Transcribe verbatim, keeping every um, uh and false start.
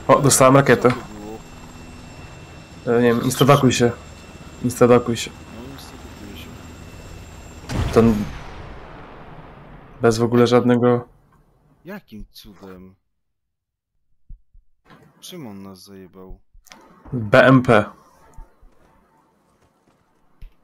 O, dostałem rakietę. Co to było? E, nie wiem, instadakuj się. Instadakuj się. No niestety się. Ten... Bez w ogóle żadnego... Jakim cudem? Czym on nas zajebał? B M P.